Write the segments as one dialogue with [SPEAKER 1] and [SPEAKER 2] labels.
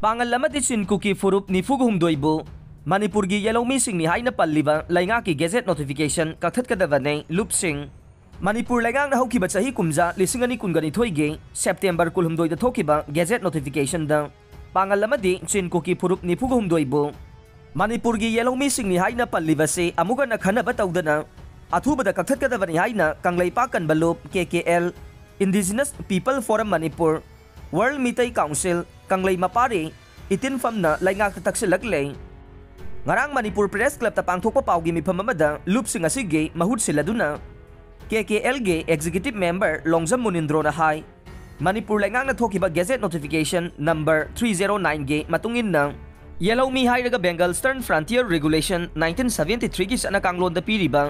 [SPEAKER 1] पांगल चिनकुकी फुरुप निफुगुमदोइबु मणिपुर की येलोमी सिंगनी हाइना पल्लिबा लैंगा की गेजेट नोटिफिकेशन कथतकदबने लुपसिंग मणिपुर लैंगांग हौकिबा चही कुमजा लिसिंगनी कुनगनिथोइगे सेप्टेम्बर कुलहुमदोइदा थोकिबा गेजेट नोटिफिकेशन दा पांगल चिनकुकी फुरुप निफुगुमदोइबु मणिपुर की येलोमी सिंगनी हाइना पल्लिबसे अमुगना खनबा तौदना अथुबदा कथतकदबनी हाइना कंगलैपा कनबलुप KKL indigenous people forum Manipur world Meitei council कंगलै मपारे इतिन फमना लैंगाक तक्सिलकले ngarang Manipur Press Club ta pangthokpa paugi mifam amada lupsing asige mahut siladuna KKL ge executive member Longjam Munindro na hai Manipur laingang na thokiba gazette notification number 309 ge matungin na Yellow Mi hairaga Bengal Stern Frontier Regulation 1973 gi sana kanglon da piriba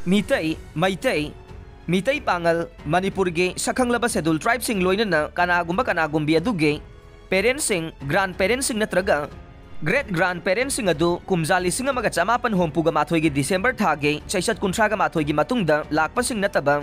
[SPEAKER 1] Mitai Pangal Manipur ge sakhanglaba schedule tribe sing loina na kanagumbi aduge parents sing grandparents sing natraga Great grandparents sing adu kumjali singa maga chamapan hompuga mathoigi December thage chaisat kunthraga mathoigi matungda lakpa sing nataba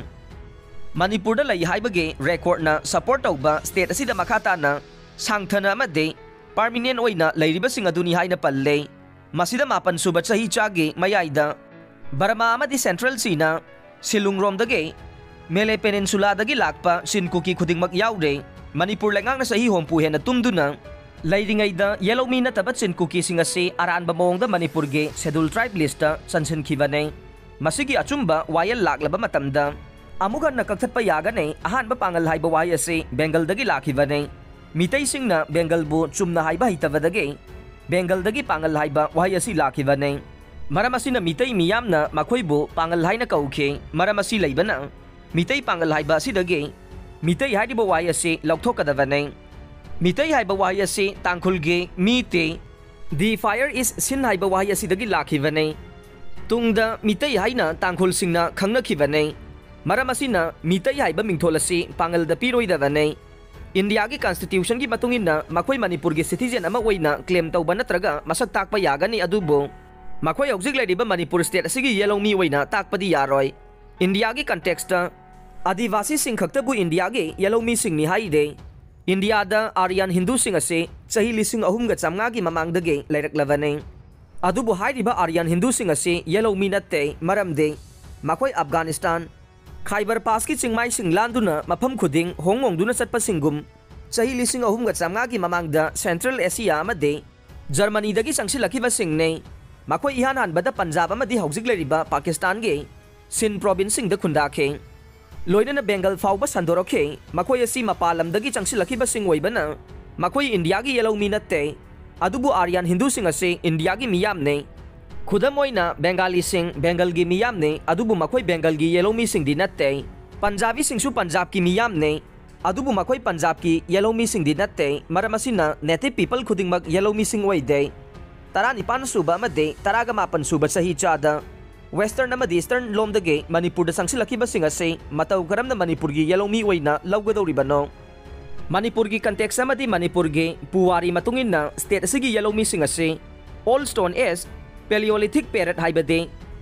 [SPEAKER 1] Manipur da lai haibage record na support tauba state asida makhata na sangthana amade permanent oina lairiba sing adu ni haina palle masida mapan suba chahi chage mayaida Barama amadi Central Sina Silungrom dage Mele Peninsula dagi lakpa sinkuki khudingmak yaude Manipur lengang na sahi hompu hena tumduna Lairingaida Yellow Mi nataba Chinkuki singa se aranba mongda Manipur ge schedule tribe list ta sansin khibane masigi achumba wayal laklaba matamda amugan nakakatpa yagane ahanba pangal haiba wai ase Bengal dagi lakhibane mitai singna Bengal bu chumna haiba hitabadage Bengal dagi pangal haiba wai asi lakhibane maramasina mitai miyamna makhoibu pangal haina kaukhe maramasi leibana mitai pangal haiba sidage mitai haiba wai ase laukthokadabane Mitai haiba wahi ase tangkhulge mite The fire is sin haiba wahi asidagi lakhibane tungda mitai haina tangkhul singna khangnakhibane maram asina mitai haiba mingthol ase pangal da piroidabane India gi constitution gi matungina makhoi Manipur gi citizen ama oina claim tauba natraga masak takpa yagani adubo makhoi hojik laidiba Manipur state asigi Yellow Mi oina takpadi yaroi India gi context ta adivasi sing khaktabu India gi Yellow Mi sing ni haide India da Aryan Hindu sing ase chahi lising ahum ga chamnga gi mamang dage lairaklavane adubu hairiba Aryan Hindu sing ase Yellow Mi natte maramde makhoi Afghanistan Khyber Pass ki chingmai sing landuna mafam khuding hongong duna satpa singum chahi lising ahum ga chamnga gi mamang da Central Asia amade Germany dagi sangsilakiba singne makhoi ihan hanbada Punjab amadi hojik leriba Pakistan ge Sindh province sing da khundakhe Loina Bengal fauba sandorokhe makhoi asi mapalam dagi changsilakiba singoibana makhoi India gi Yellow Mi natte adubu Aryan Hindu sing ase India gi miyam ne khudamoina Bengali sing Bengal gi miyam ne adubu makhoi Bengal gi Yellow Mi sing di natte Punjabi sing su Punjab ki miyam ne adubu makhoi Punjab ki Yellow Mi sing di natte maramasina native people khudingmak Yellow Mi sing oide taranipan suba amade taraga mapan suba sahi chada Western amadi Eastern lomdage Manipur da sangsilakiba sing ase matau karamna Manipur gi Yellow Mi oina lawgadoribano Manipur gi context amadi Manipur ge puwari matungina state asigi Yellow Mi sing ase Old Stone Age Paleolithic period haibade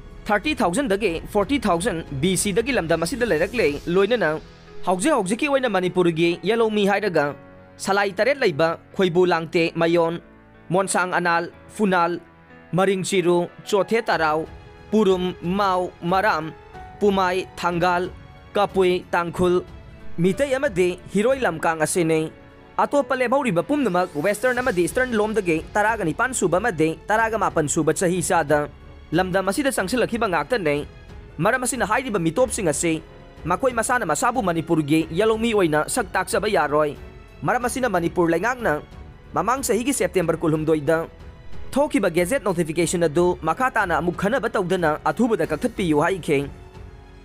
[SPEAKER 1] 30,000 dage 40,000 BC dagi lamdam asida lerakle loina na hauji ki oina Manipur gi Yellow Mi hairaga salai taret leiba khoibu langte mayon monsang anal funal maringchiru chothe tarau Purum, Mau, Maram, Pumai, Thangal, Kapui, Tangkhul, Mitai amade Hiroi Lamkang asene. Atopa lebhauriba pumnamak Western amade Eastern lomdage taragani pansuba amade taraga mapan suba chahi sada. Lamdam asida sangsilakiba ngaktanne. Maram asina hairiba mitop sing ase makhoi masana masabu Manipur ge Yellow Mi oina sagtaksaba yaroi. Maram asina Manipur laingakna mamang sahi gi September kulhumdoida Thokiba gazette notification adu makata na amuk khana batawdana athuba da kakthpi yu hai kheng